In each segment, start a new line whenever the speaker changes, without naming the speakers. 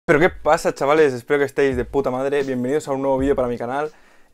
Pero ¿qué pasa, chavales? Espero que estéis de puta madre. Bienvenidos a un nuevo vídeo para mi canal.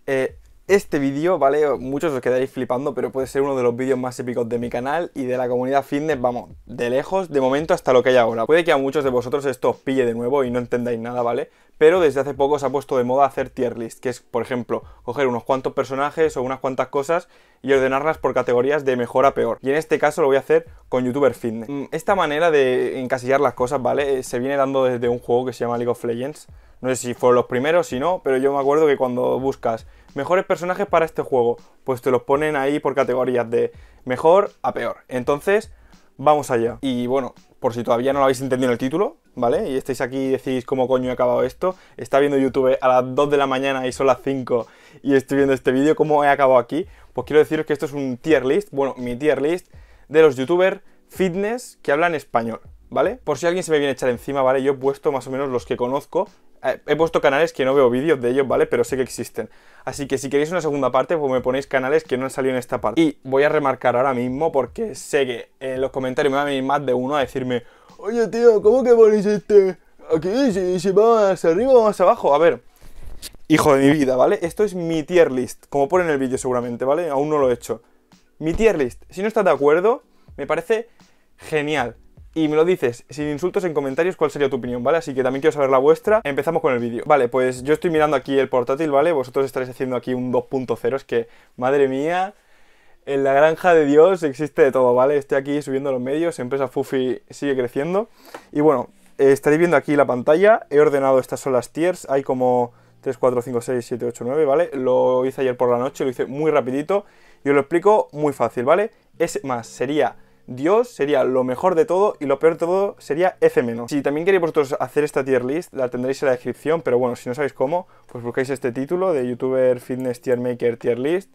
Este vídeo, ¿vale? Muchos os quedaréis flipando, pero puede ser uno de los vídeos más épicos de mi canal y de la comunidad fitness, vamos, de lejos, de momento hasta lo que hay ahora. Puede que a muchos de vosotros esto os pille de nuevo y no entendáis nada, ¿vale? Pero desde hace poco se ha puesto de moda hacer tier list, que es, por ejemplo, coger unos cuantos personajes o unas cuantas cosas y ordenarlas por categorías de mejor a peor. Y en este caso lo voy a hacer con YouTuber Fitness. Esta manera de encasillar las cosas, ¿vale? Se viene dando desde un juego que se llama League of Legends. No sé si fueron los primeros, si no, pero yo me acuerdo que cuando buscas mejores personajes para este juego, pues te los ponen ahí por categorías de mejor a peor. Entonces, vamos allá. Y bueno, por si todavía no lo habéis entendido en el título, ¿vale? Y estáis aquí y decís cómo coño he acabado esto. Está viendo YouTube a las 2 de la mañana y son las 5 y estoy viendo este vídeo, ¿cómo he acabado aquí? Pues quiero deciros que esto es un tier list, bueno, mi tier list de los youtubers fitness que hablan español, ¿vale? Por si alguien se me viene a echar encima, ¿vale? Yo he puesto más o menos los que conozco. He puesto canales que no veo vídeos de ellos, ¿vale? Pero sé que existen. Así que si queréis una segunda parte, pues me ponéis canales que no han salido en esta parte. Y voy a remarcar ahora mismo, porque sé que en los comentarios me va a venir más de uno a decirme: oye, tío, ¿cómo que ponéis este aquí? Si va más arriba o más abajo. A ver, hijo de mi vida, ¿vale? Esto es mi tier list, como pone en el vídeo seguramente, ¿vale? Aún no lo he hecho. Mi tier list. Si no estás de acuerdo, me parece genial. Y me lo dices sin insultos en comentarios cuál sería tu opinión, ¿vale? Así que también quiero saber la vuestra. Empezamos con el vídeo. Vale, pues yo estoy mirando aquí el portátil, ¿vale? Vosotros estaréis haciendo aquí un 2.0. Es que, madre mía, en la granja de Dios existe de todo, ¿vale? Estoy aquí subiendo los medios, Empresa Fufi sigue creciendo. Y bueno, estaréis viendo aquí la pantalla. He ordenado, estas son las tiers. Hay como 3, 4, 5, 6, 7, 8, 9, ¿vale? Lo hice ayer por la noche, lo hice muy rapidito. Y os lo explico muy fácil, ¿vale? S más sería Dios, sería lo mejor de todo, y lo peor de todo sería F-. Si también queréis vosotros hacer esta tier list, la tendréis en la descripción, pero bueno, si no sabéis cómo, pues buscáis este título de YouTuber Fitness Tier Maker Tier List.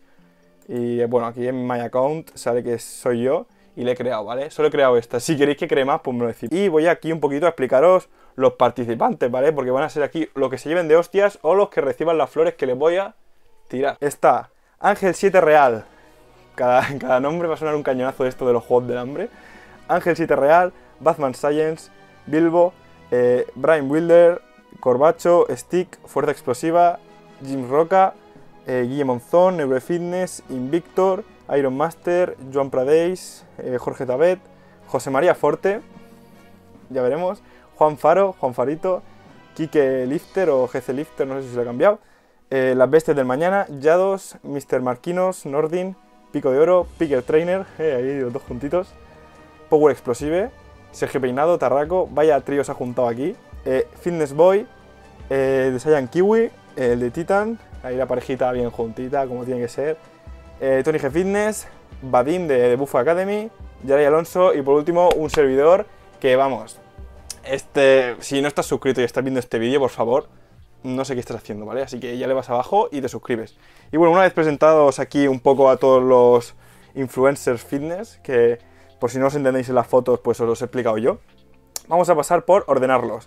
Y bueno, aquí en my account sale que soy yo y le he creado, ¿vale? Solo he creado esta. Si queréis que cree más, pues me lo decís. Y voy aquí un poquito a explicaros los participantes, ¿vale? Porque van a ser aquí los que se lleven de hostias o los que reciban las flores que les voy a tirar. Está Ángel 7 Real. Cada nombre va a sonar un cañonazo de esto de los juegos del hambre. Ángel 7 Real, Batman Science, Bilbo, Brian Wilder, Corbacho, Stick, Fuerza Explosiva, Jim Roca, Guille Monzón, Neurofitness, Invictor, Iron Master, Joan Pradeis, Jorge Tabet, José María Forte, ya veremos, Juan Faro, Juan Farito, Quique Lifter o GC Lifter, no sé si se lo ha cambiado, Las Bestias del Mañana, Yados, Mr. Marquinos, Nordin, Pico de Oro, Picker Trainer, ahí los dos juntitos, Power Explosive, Sergio Peinado, Tarraco, vaya trío se ha juntado aquí, Fitness Boy, de Saiyan Kiwi, el de Titan, ahí la parejita bien juntita, como tiene que ser, Tony G Fitness, Vadim de Buffo Academy, Yaray Alonso y por último un servidor que vamos, si no estás suscrito y estás viendo este vídeo, por favor, no sé qué estás haciendo, ¿vale? Así que ya le vas abajo y te suscribes. Y bueno, una vez presentados aquí un poco a todos los influencers fitness, que por si no os entendéis en las fotos, pues os los he explicado yo, vamos a pasar por ordenarlos.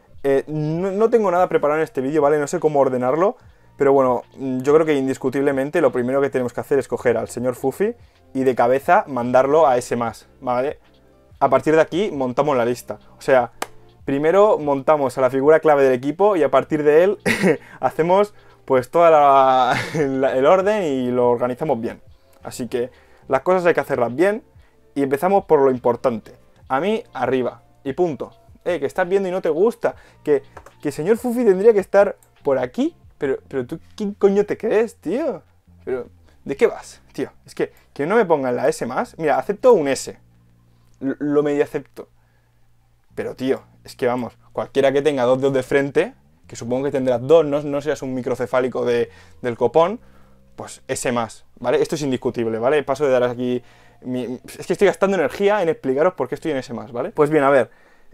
No tengo nada preparado en este vídeo, ¿vale? No sé cómo ordenarlo, pero bueno, yo creo que indiscutiblemente lo primero que tenemos que hacer es coger al señor Fufi y de cabeza mandarlo a S+, ¿vale? A partir de aquí montamos la lista, o sea, primero montamos a la figura clave del equipo y a partir de él hacemos pues todo el orden y lo organizamos bien. Así que las cosas hay que hacerlas bien y empezamos por lo importante. A mí, arriba. Y punto. Que estás viendo y no te gusta. Que señor Fufi tendría que estar por aquí. Pero tú, ¿quién coño te crees, tío? Pero, ¿de qué vas, tío? Es que no me pongan la S+. Mira, acepto un S. Lo medio acepto. Pero, tío, es que vamos, cualquiera que tenga dos dedos de frente, que supongo que tendrás dos, no seas un microcefálico del copón, pues S+, ¿vale? Esto es indiscutible, ¿vale? Paso de dar aquí... Es que estoy gastando energía en explicaros por qué estoy en S+, ¿vale? Pues bien, a ver.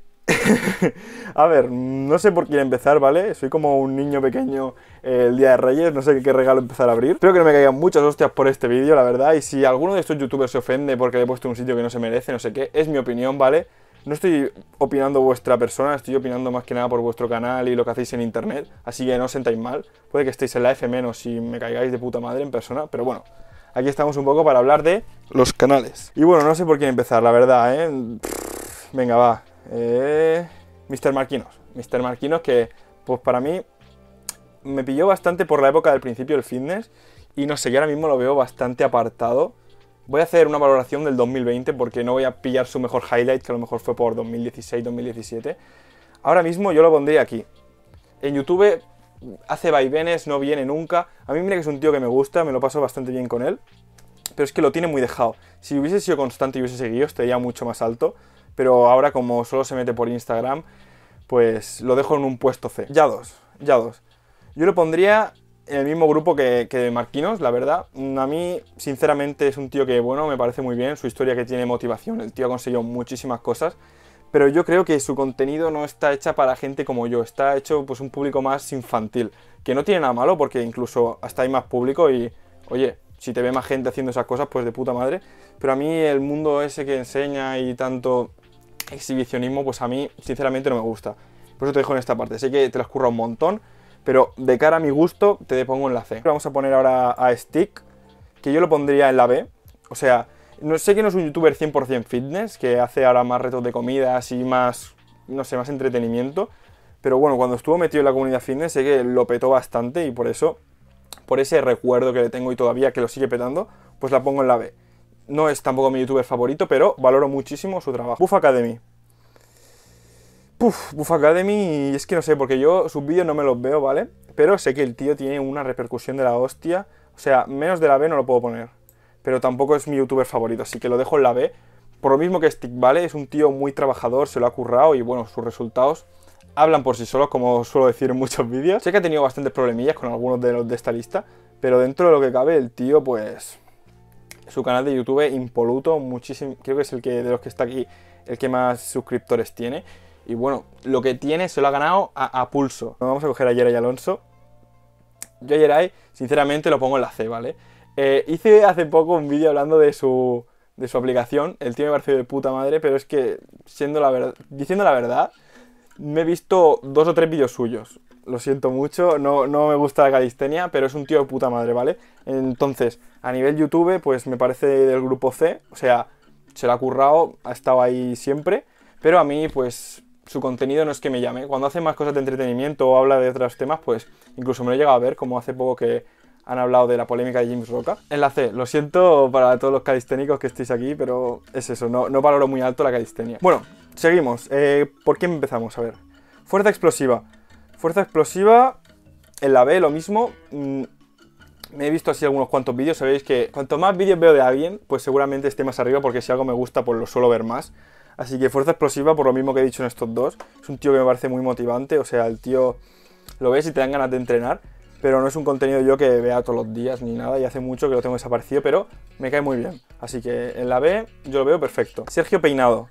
A ver, no sé por quién empezar, ¿vale? Soy como un niño pequeño el día de Reyes, no sé qué regalo empezar a abrir. Espero que no me caigan muchas hostias por este vídeo, la verdad, y si alguno de estos youtubers se ofende porque le he puesto un sitio que no se merece, no sé qué, es mi opinión, ¿vale? No estoy opinando vuestra persona, estoy opinando más que nada por vuestro canal y lo que hacéis en internet, así que no os sentáis mal. Puede que estéis en la F- y me caigáis de puta madre en persona, pero bueno, aquí estamos un poco para hablar de los canales. Y bueno, no sé por quién empezar, la verdad, Venga, va. Mr. Marquinos. Mr. Marquinos, que pues para mí me pilló bastante por la época del principio del fitness y no sé, yo ahora mismo lo veo bastante apartado. Voy a hacer una valoración del 2020 porque no voy a pillar su mejor highlight, que a lo mejor fue por 2016-2017. Ahora mismo yo lo pondría aquí. En YouTube hace vaivenes, no viene nunca. A mí mira que es un tío que me gusta, me lo paso bastante bien con él. Pero es que lo tiene muy dejado. Si hubiese sido constante y hubiese seguido, estaría mucho más alto. Pero ahora como solo se mete por Instagram, pues lo dejo en un puesto C. Ya dos. Yo lo pondría en el mismo grupo que Marquinos, la verdad. A mí, sinceramente, es un tío que, bueno, me parece muy bien. Su historia que tiene motivación. El tío ha conseguido muchísimas cosas. Pero yo creo que su contenido no está hecha para gente como yo. Está hecho, pues, un público más infantil. Que no tiene nada malo, porque incluso hasta hay más público y, oye, si te ve más gente haciendo esas cosas, pues de puta madre. Pero a mí el mundo ese que enseña y tanto exhibicionismo, pues a mí, sinceramente, no me gusta. Por eso te dejo en esta parte. Sé que te lo has currado un montón, pero de cara a mi gusto te pongo en la C. Vamos a poner ahora a Stick, que yo lo pondría en la B. O sea, no sé que no es un youtuber 100% fitness, que hace ahora más retos de comidas y más, no sé, más entretenimiento. Pero bueno, cuando estuvo metido en la comunidad fitness sé que lo petó bastante y por eso, por ese recuerdo que le tengo y todavía que lo sigue petando, pues la pongo en la B. No es tampoco mi youtuber favorito, pero valoro muchísimo su trabajo. Buff Academy. Buff Academy, y es que no sé, porque yo sus vídeos no me los veo, ¿vale? Pero sé que el tío tiene una repercusión de la hostia. O sea, menos de la B no lo puedo poner. Pero tampoco es mi youtuber favorito, así que lo dejo en la B. Por lo mismo que Stick, ¿vale? Es un tío muy trabajador, se lo ha currado y bueno, sus resultados hablan por sí solos, como suelo decir en muchos vídeos. Sé que ha tenido bastantes problemillas con algunos de los de esta lista, pero dentro de lo que cabe, el tío, pues... Su canal de YouTube impoluto, muchísimo, creo que es el que de los que está aquí, el que más suscriptores tiene. Y bueno, lo que tiene se lo ha ganado a pulso. Vamos a coger a Yeray Alonso. Yo a Yeray, sinceramente, lo pongo en la C, ¿vale? Hice hace poco un vídeo hablando de su aplicación. El tío me pareció de puta madre, pero es que, diciendo la verdad, me he visto 2 o 3 vídeos suyos. Lo siento mucho, no me gusta la calistenia, pero es un tío de puta madre, ¿vale? Entonces, a nivel YouTube, pues me parece del grupo C, o sea, se lo ha currado, ha estado ahí siempre, pero a mí, pues, su contenido no es que me llame. Cuando hace más cosas de entretenimiento o habla de otros temas, pues, incluso me lo he llegado a ver, como hace poco que han hablado de la polémica de James Roca. En la C, lo siento para todos los calisténicos que estéis aquí, pero es eso, no valoro muy alto la calistenia. Bueno, seguimos. ¿Por qué empezamos? A ver. Fuerza explosiva. Fuerza explosiva, en la B lo mismo. Me he visto así algunos cuantos vídeos, sabéis que cuanto más vídeos veo de alguien, pues seguramente esté más arriba, porque si algo me gusta, pues lo suelo ver más. Así que fuerza explosiva, por lo mismo que he dicho en estos dos, es un tío que me parece muy motivante, o sea, el tío lo ves y te dan ganas de entrenar, pero no es un contenido yo que vea todos los días ni nada, y hace mucho que lo tengo desaparecido, pero me cae muy bien. Así que en la B yo lo veo perfecto. Sergio Peinado.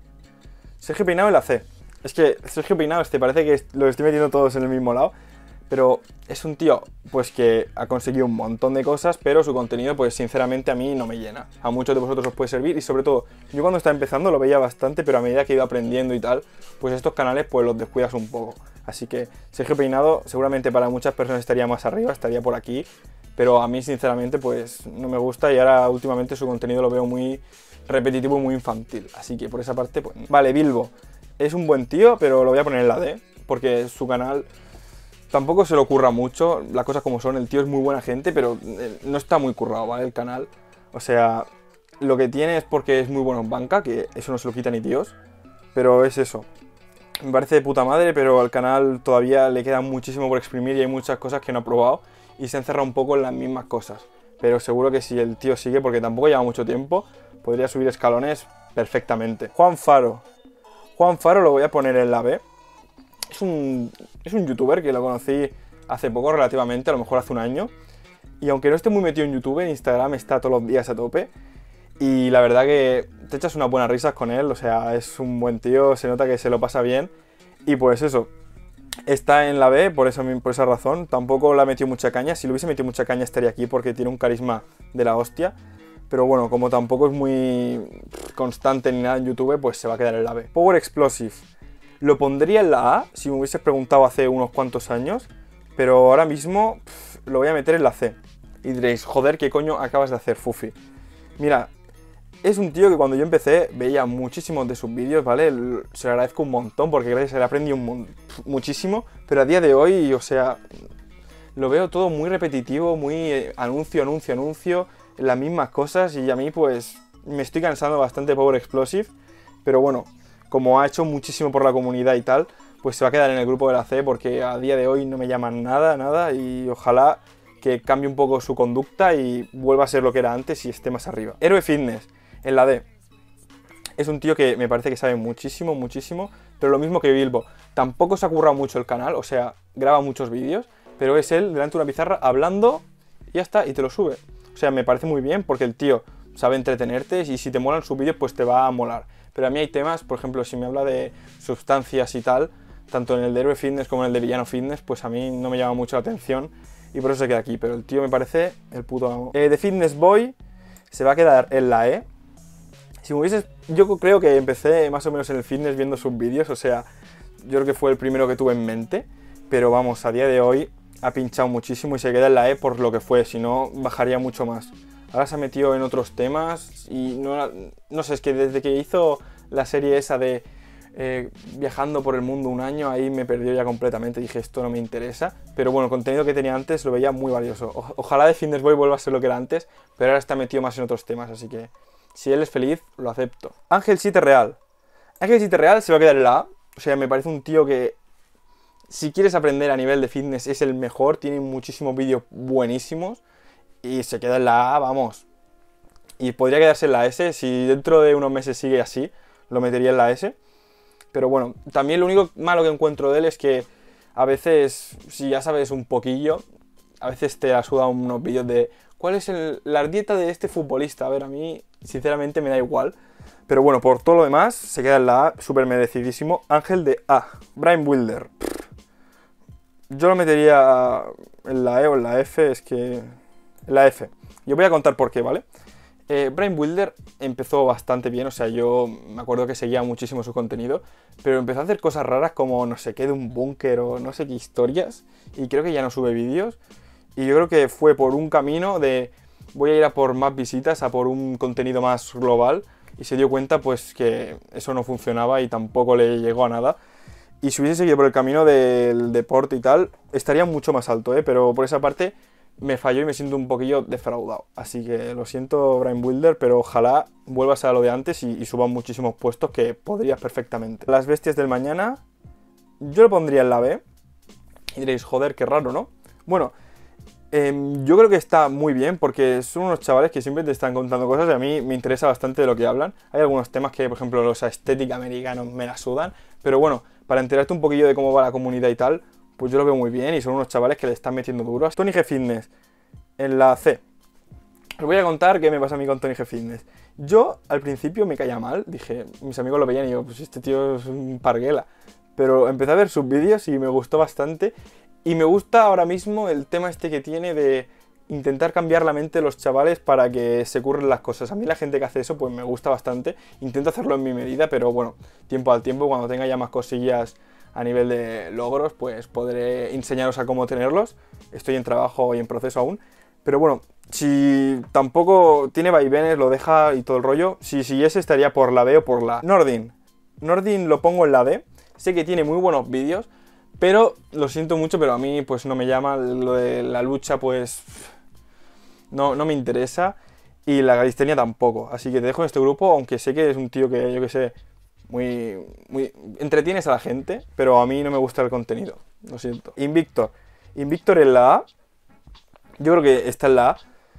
Sergio Peinado en la C. Es que Sergio Peinado parece que lo estoy metiendo todos en el mismo lado, pero es un tío pues que ha conseguido un montón de cosas, pero su contenido pues sinceramente a mí no me llena. A muchos de vosotros os puede servir y sobre todo yo cuando estaba empezando lo veía bastante, pero a medida que iba aprendiendo y tal, pues estos canales pues los descuidas un poco. Así que Sergio Peinado seguramente para muchas personas estaría más arriba, estaría por aquí, pero a mí sinceramente pues no me gusta y ahora últimamente su contenido lo veo muy repetitivo y muy infantil. Así que por esa parte pues... Vale, Bilbo. Es un buen tío, pero lo voy a poner en la D, porque su canal tampoco se lo curra mucho, las cosas como son, el tío es muy buena gente, pero no está muy currado, ¿vale? El canal, o sea, lo que tiene es porque es muy bueno en banca, que eso no se lo quita ni Dios, pero es eso. Me parece de puta madre, pero al canal todavía le queda muchísimo por exprimir y hay muchas cosas que no ha probado y se encerra un poco en las mismas cosas. Pero seguro que si el tío sigue, porque tampoco lleva mucho tiempo, podría subir escalones perfectamente. Juan Faro. Juan Faro lo voy a poner en la B. Es un youtuber que lo conocí hace poco relativamente, a lo mejor hace un año. Y aunque no esté muy metido en YouTube, en Instagram está todos los días a tope. Y la verdad que te echas unas buenas risas con él, o sea, es un buen tío, se nota que se lo pasa bien. Y pues eso, está en la B por esa razón. Tampoco le ha metido mucha caña, si le hubiese metido mucha caña estaría aquí porque tiene un carisma de la hostia. Pero bueno, como tampoco es muy constante ni nada en YouTube, pues se va a quedar en la B. Power Explosive. Lo pondría en la A, si me hubieses preguntado hace unos cuantos años, pero ahora mismo lo voy a meter en la C. Y diréis, joder, ¿qué coño acabas de hacer, Fufi? Mira, Es un tío que cuando yo empecé veía muchísimos de sus vídeos, ¿vale? Se lo agradezco un montón porque gracias a él aprendí muchísimo, pero a día de hoy, o sea, lo veo todo muy repetitivo, muy anuncio, las mismas cosas, y a mí pues me estoy cansando bastante de Power Explosive, pero bueno, como ha hecho muchísimo por la comunidad y tal, pues se va a quedar en el grupo de la C porque a día de hoy no me llaman nada, y ojalá que cambie un poco su conducta y vuelva a ser lo que era antes y esté más arriba. Héroe Fitness, en la D. Es un tío que me parece que sabe muchísimo, pero lo mismo que Bilbo. Tampoco se ha currado mucho el canal, o sea, graba muchos vídeos, pero es él delante de una pizarra hablando y ya está, y te lo sube. O sea, me parece muy bien porque el tío sabe entretenerte y si te molan sus vídeos, pues te va a molar. Pero a mí hay temas, por ejemplo, si me habla de sustancias y tal, tanto en el de Héroe Fitness como en el de Villano Fitness, pues a mí no me llama mucho la atención y por eso se queda aquí. Pero el tío me parece el puto amo. De Fitness Boy se va a quedar en la E. Si me hubieses... Yo creo que empecé más o menos en el fitness viendo sus vídeos, o sea, yo creo que fue el primero que tuve en mente, pero vamos, a día de hoy ha pinchado muchísimo y se queda en la E por lo que fue, si no bajaría mucho más. Ahora se ha metido en otros temas y no sé, es que desde que hizo la serie esa de viajando por el mundo un año, ahí me perdió ya completamente, dije esto no me interesa, pero bueno, el contenido que tenía antes lo veía muy valioso. Ojalá de Fitness Boy vuelva a ser lo que era antes, pero ahora está metido más en otros temas, así que si él es feliz, lo acepto. Ángel 7 Real. Ángel 7 Real se va a quedar en la A, o sea, me parece un tío que si quieres aprender a nivel de fitness es el mejor, tiene muchísimos vídeos buenísimos y se queda en la A, vamos. Y podría quedarse en la S, si dentro de unos meses sigue así, lo metería en la S. Pero bueno, también lo único malo que encuentro de él es que a veces, si ya sabes un poquillo, a veces te asuda unos vídeos de ¿cuál es la dieta de este futbolista? A ver, a mí sinceramente me da igual. Pero bueno, por todo lo demás, se queda en la A, súper merecidísimo. Ángel de A. Brian Wilder. Yo lo metería en la E o en la F, es que... En la F. Yo voy a contar por qué, ¿vale? Brian Wilder empezó bastante bien, o sea, yo me acuerdo que seguía muchísimo su contenido, pero empezó a hacer cosas raras como no sé qué de un búnker o no sé qué historias, y creo que ya no sube vídeos, y yo creo que fue por un camino de voy a ir a por más visitas, a por un contenido más global, y se dio cuenta pues que eso no funcionaba y tampoco le llegó a nada, y si hubiese seguido por el camino del deporte y tal, estaría mucho más alto, pero por esa parte me falló y me siento un poquillo defraudado. Así que lo siento, Brian Wilder, pero ojalá vuelvas a lo de antes y suban muchísimos puestos que podrías perfectamente. Las bestias del mañana, yo lo pondría en la B. Y diréis, joder, qué raro, ¿no? Bueno, yo creo que está muy bien porque son unos chavales que siempre te están contando cosas y a mí me interesa bastante de lo que hablan. Hay algunos temas que, por ejemplo, los estética americanos me la sudan, pero bueno, para enterarte un poquillo de cómo va la comunidad y tal, pues yo lo veo muy bien y son unos chavales que le están metiendo duro. Tony G Fitness, en la C. Os voy a contar qué me pasa a mí con Tony G Fitness. Yo al principio me caía mal, dije, mis amigos lo veían y yo, pues este tío es un parguela. Pero empecé a ver sus vídeos y me gustó bastante. Y me gusta ahora mismo el tema este que tiene de intentar cambiar la mente de los chavales para que se curren las cosas. A mí la gente que hace eso pues me gusta bastante. Intento hacerlo en mi medida, pero bueno, tiempo al tiempo, cuando tenga ya más cosillas a nivel de logros, pues podré enseñaros a cómo tenerlos. Estoy en trabajo y en proceso aún. Pero bueno, si tampoco tiene vaivenes, lo deja y todo el rollo, si siguiese estaría por la B o por la A. Nordin. Nordin lo pongo en la D. Sé que tiene muy buenos vídeos, pero lo siento mucho, pero a mí pues no me llama. Lo de la lucha pues no me interesa. Y la calistenia tampoco. Así que te dejo en este grupo, aunque sé que es un tío que, yo que sé, muy entretienes a la gente, pero a mí no me gusta el contenido, lo siento. Invictor. Invictor en la A. Yo creo que está en la A.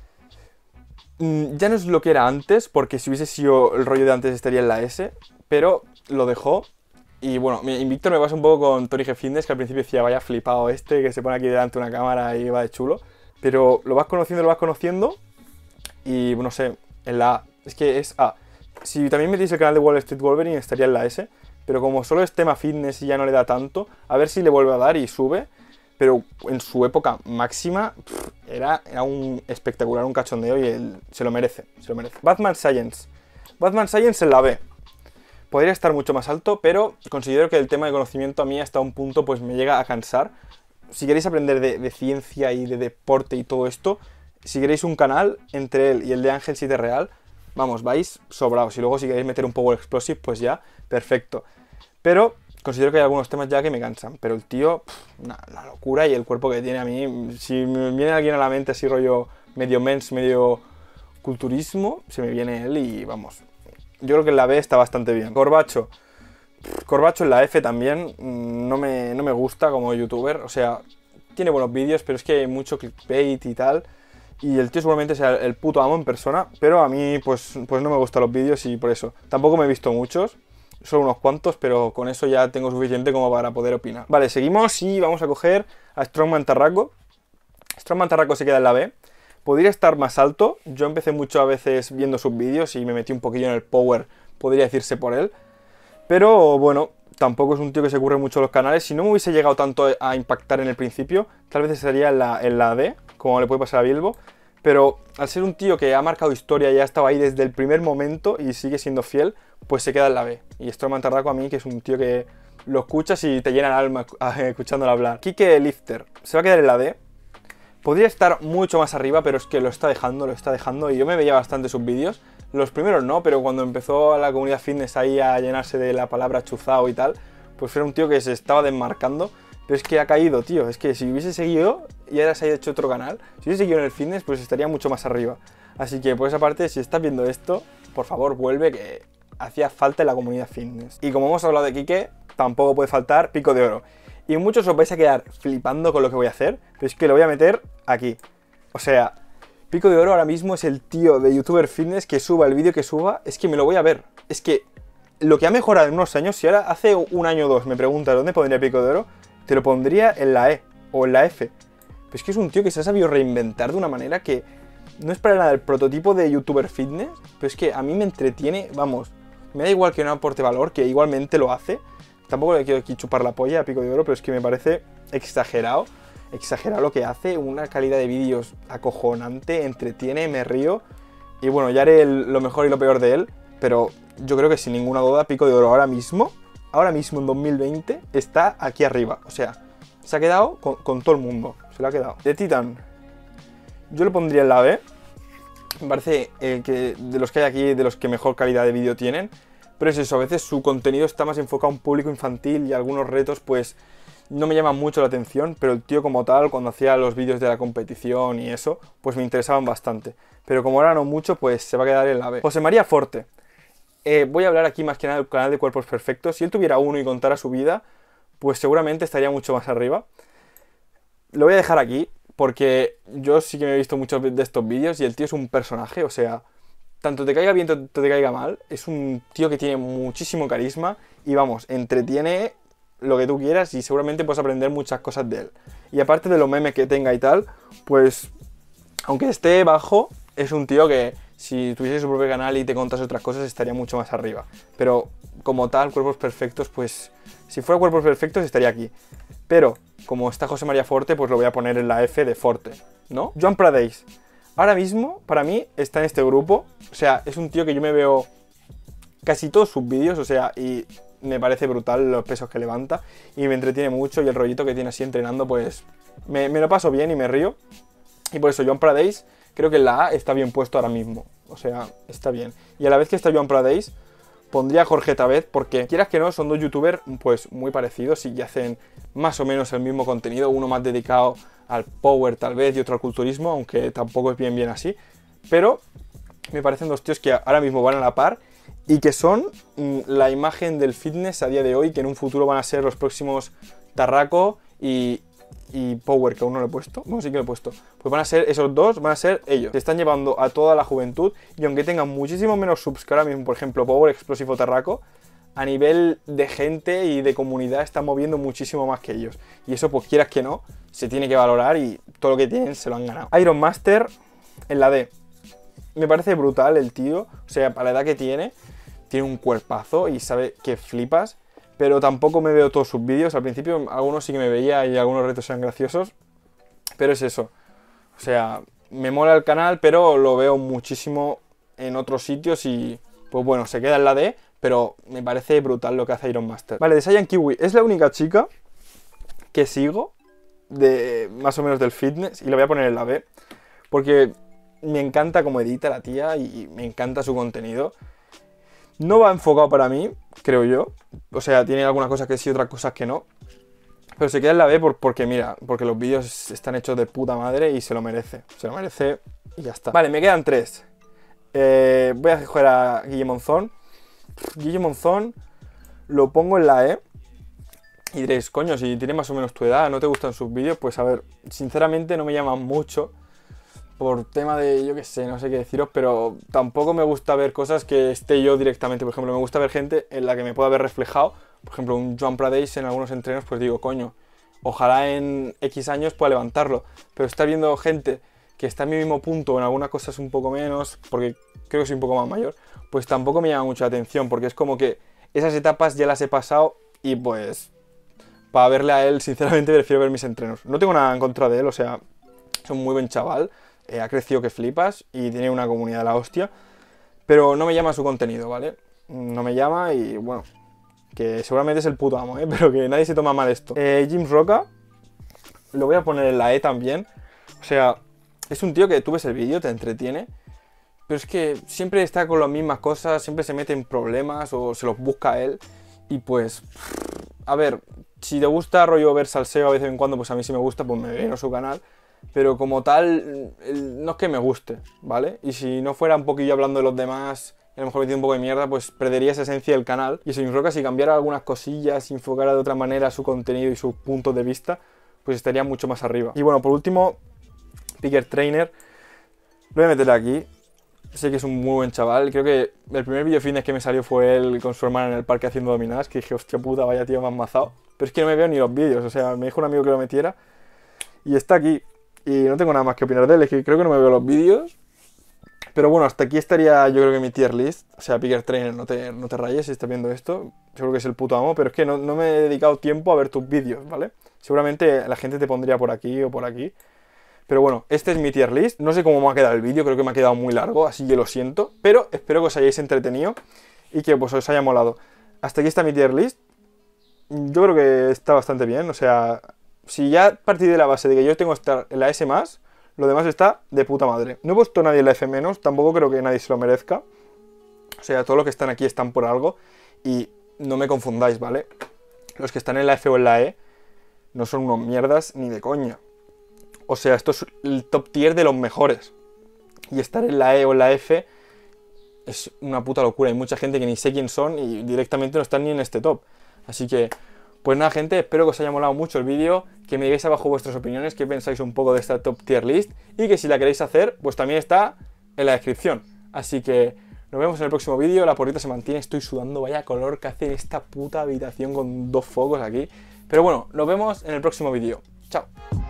Ya no es lo que era antes, porque si hubiese sido el rollo de antes estaría en la S, pero lo dejó. Y bueno, Invictor me pasa un poco con Tony G Fitness, que al principio decía, vaya flipado este, que se pone aquí delante de una cámara y va de chulo. Pero lo vas conociendo y no sé, en la A. Es que es A. Si también metéis el canal de Wall Street Wolverine estaría en la S, pero como solo es tema fitness y ya no le da tanto, a ver si le vuelve a dar y sube, pero en su época máxima era un espectacular, un cachondeo y él se lo merece, Batman Science. Batman Science en la B. Podría estar mucho más alto, pero considero que el tema de conocimiento a mí hasta un punto pues me llega a cansar. Si queréis aprender de ciencia y de deporte y todo esto, si queréis un canal entre él y el de Ángel 7 Real, vamos, vais sobrados. Y luego si queréis meter un Power Explosive, pues ya, perfecto. Pero considero que hay algunos temas ya que me cansan. Pero el tío, una locura, y el cuerpo que tiene a mí, si me viene alguien a la mente así rollo medio mens, medio culturismo, se me viene él y vamos. Yo creo que en la B está bastante bien. Corbacho en la F también no me gusta como youtuber, o sea, tiene buenos vídeos, pero es que hay mucho clickbait y tal. Y el tío seguramente sea el puto amo en persona, pero a mí pues no me gustan los vídeos y por eso. Tampoco me he visto muchos, solo unos cuantos, pero con eso ya tengo suficiente como para poder opinar. Vale, seguimos y vamos a coger a Strongman Tarraco. Strongman Tarraco se queda en la B. Podría estar más alto, yo empecé mucho a veces viendo sus vídeos y me metí un poquillo en el power, podría decirse por él. Pero bueno, tampoco es un tío que se curre mucho los canales. Si no me hubiese llegado tanto a impactar en el principio, tal vez estaría en la D, como le puede pasar a Bilbo. Pero al ser un tío que ha marcado historia y ha estado ahí desde el primer momento y sigue siendo fiel, pues se queda en la B. Y Strongman Tarraco a mí, que es un tío que lo escuchas y te llena el alma escuchándolo hablar. Kike Lifter se va a quedar en la D. Podría estar mucho más arriba, pero es que lo está dejando y yo me veía bastante sus vídeos. Los primeros no, pero cuando empezó la comunidad fitness ahí a llenarse de la palabra chuzao y tal, pues era un tío que se estaba desmarcando, pero es que ha caído, tío. Es que si hubiese seguido y ahora se haya hecho otro canal, si hubiese seguido en el fitness, pues estaría mucho más arriba. Así que por esa parte, si estás viendo esto, por favor vuelve, que hacía falta en la comunidad fitness. Y como hemos hablado de Kike, tampoco puede faltar Pico de Oro. Y muchos os vais a quedar flipando con lo que voy a hacer, pero es que lo voy a meter aquí. O sea, Pico de Oro ahora mismo es el tío de youtuber fitness que suba el vídeo que suba, es que me lo voy a ver. Es que lo que ha mejorado en unos años, si ahora hace un año o dos me preguntas dónde pondría Pico de Oro, te lo pondría en la E o en la F. Pero es que es un tío que se ha sabido reinventar de una manera que no es para nada el prototipo de youtuber fitness, pero es que a mí me entretiene, vamos, me da igual que no aporte valor, que igualmente lo hace. Tampoco le quiero aquí chupar la polla a Pico de Oro, pero es que me parece exagerado lo que hace, una calidad de vídeos acojonante, entretiene, me río. Y bueno, ya haré lo mejor y lo peor de él, pero yo creo que sin ninguna duda Pico de Oro ahora mismo en 2020, está aquí arriba. O sea, se ha quedado con todo el mundo, se lo ha quedado. De Titan, yo lo pondría en la B, me parece que de los que hay aquí, de los que mejor calidad de vídeo tienen. Pero es eso, a veces su contenido está más enfocado a un público infantil y algunos retos pues no me llaman mucho la atención, pero el tío como tal, cuando hacía los vídeos de la competición y eso, pues me interesaban bastante. Pero como ahora no mucho, pues se va a quedar en la B. José María Forte. Voy a hablar aquí más que nada del canal de Cuerpos Perfectos. Si él tuviera uno y contara su vida, pues seguramente estaría mucho más arriba. Lo voy a dejar aquí, porque yo sí que me he visto muchos de estos vídeos y el tío es un personaje, o sea, tanto te caiga bien, tanto te caiga mal, es un tío que tiene muchísimo carisma y vamos, entretiene lo que tú quieras y seguramente puedes aprender muchas cosas de él. Y aparte de los memes que tenga y tal, pues aunque esté bajo, es un tío que si tuviese su propio canal y te contase otras cosas estaría mucho más arriba. Pero como tal, Cuerpos Perfectos, pues si fuera Cuerpos Perfectos estaría aquí. Pero como está José María Forte, pues lo voy a poner en la F de Forte, ¿no? Joan Pradeix. Ahora mismo, para mí, está en este grupo. O sea, es un tío que yo me veo casi todos sus vídeos, o sea, y me parece brutal los pesos que levanta. Y me entretiene mucho y el rollito que tiene así entrenando, pues me lo paso bien y me río. Y por eso Joan Pradeix, creo que en la A está bien puesto ahora mismo. O sea, está bien. Y a la vez que está Joan Pradeix, pondría a Jorge Tavez, porque quieras que no, son dos youtubers pues muy parecidos y hacen más o menos el mismo contenido, uno más dedicado al power tal vez y otro al culturismo, aunque tampoco es bien así. Pero me parecen dos tíos que ahora mismo van a la par y que son la imagen del fitness a día de hoy, que en un futuro van a ser los próximos Tarraco y Power, que aún no lo he puesto. Bueno, sí que lo he puesto. Pues van a ser esos dos, van a ser ellos. Se están llevando a toda la juventud y aunque tengan muchísimo menos subs que ahora mismo, por ejemplo, Power, Explosive o Tarraco, a nivel de gente y de comunidad están moviendo muchísimo más que ellos. Y eso, pues quieras que no, se tiene que valorar y todo lo que tienen se lo han ganado. Iron Master en la D. Me parece brutal el tío. O sea, para la edad que tiene un cuerpazo y sabe que flipas. Pero tampoco me veo todos sus vídeos. Al principio algunos sí que me veía y algunos retos eran graciosos. Pero es eso. O sea, me mola el canal, pero lo veo muchísimo en otros sitios y pues bueno, se queda en la D. Pero me parece brutal lo que hace Iron Master. Vale, de Saiyan Kiwi es la única chica que sigo de más o menos del fitness y la voy a poner en la B. Porque me encanta cómo edita la tía y me encanta su contenido. No va enfocado para mí, creo yo. O sea, tiene algunas cosas que sí, otras cosas que no. Pero se queda en la B porque mira, porque los vídeos están hechos de puta madre y se lo merece. Se lo merece y ya está. Vale, me quedan 3. Voy a coger a Guille Monzón. Guille Monzón lo pongo en la E. Y diréis, coño, si tiene más o menos tu edad, no te gustan sus vídeos, pues a ver, sinceramente no me llaman mucho. Por tema de, yo qué sé, no sé qué deciros, pero tampoco me gusta ver cosas que esté yo directamente. Por ejemplo, me gusta ver gente en la que me pueda ver reflejado. Por ejemplo, un Joan Pradeis en algunos entrenos, pues digo, coño, ojalá en X años pueda levantarlo. Pero estar viendo gente que está en mi mismo punto, en algunas cosas un poco menos, porque creo que soy un poco más mayor, pues tampoco me llama mucha atención, porque es como que esas etapas ya las he pasado y pues para verle a él, sinceramente, prefiero ver mis entrenos. No tengo nada en contra de él, o sea, es un muy buen chaval, ha crecido que flipas y tiene una comunidad de la hostia, pero no me llama su contenido, ¿vale? No me llama y, bueno, que seguramente es el puto amo, pero que nadie se toma mal esto. James Roca, lo voy a poner en la E también, o sea, es un tío que tú ves el vídeo, te entretiene, pero es que siempre está con las mismas cosas, siempre se mete en problemas o se los busca él y pues, a ver, si te gusta rollo ver salseo a veces en cuando, pues a mí sí me gusta, pues me veo su canal. Pero como tal, no es que me guste, ¿vale? Y si no fuera un poquillo hablando de los demás, y a lo mejor metiendo un poco de mierda, pues perdería esa esencia del canal. Y James Roca, si cambiara algunas cosillas, si enfocara de otra manera su contenido y sus puntos de vista, pues estaría mucho más arriba. Y bueno, por último, Picker Trainer. Lo voy a meter aquí. Sé que es un muy buen chaval. Creo que el primer vídeo fitness que me salió fue él con su hermana en el parque haciendo dominadas, que dije, hostia puta, vaya tío más mazado. Pero es que no me veo ni los vídeos, o sea, me dijo un amigo que lo metiera y está aquí. Y no tengo nada más que opinar de él, es que creo que no me veo los vídeos. Pero bueno, hasta aquí estaría yo creo que mi tier list. O sea, Picker Trainer, no te rayes si estás viendo esto. Seguro que es el puto amo, pero es que no me he dedicado tiempo a ver tus vídeos, ¿vale? Seguramente la gente te pondría por aquí o por aquí. Pero bueno, este es mi tier list. No sé cómo me ha quedado el vídeo, creo que me ha quedado muy largo, así que lo siento. Pero espero que os hayáis entretenido y que pues os haya molado. Hasta aquí está mi tier list. Yo creo que está bastante bien, o sea, si ya partí de la base de que yo tengo que estar en la S+, lo demás está de puta madre. No he puesto a nadie en la F-, tampoco creo que nadie se lo merezca. O sea, todos los que están aquí están por algo y no me confundáis, ¿vale? Los que están en la F o en la E no son unos mierdas ni de coña. O sea, esto es el top tier de los mejores. Y estar en la E o en la F es una puta locura. Hay mucha gente que ni sé quién son y directamente no están ni en este top. Así que, pues nada gente, espero que os haya molado mucho el vídeo, que me digáis abajo vuestras opiniones, qué pensáis un poco de esta top tier list y que si la queréis hacer, pues también está en la descripción. Así que nos vemos en el próximo vídeo, la porrita se mantiene, estoy sudando, vaya color que hace esta puta habitación con 2 focos aquí. Pero bueno, nos vemos en el próximo vídeo. Chao.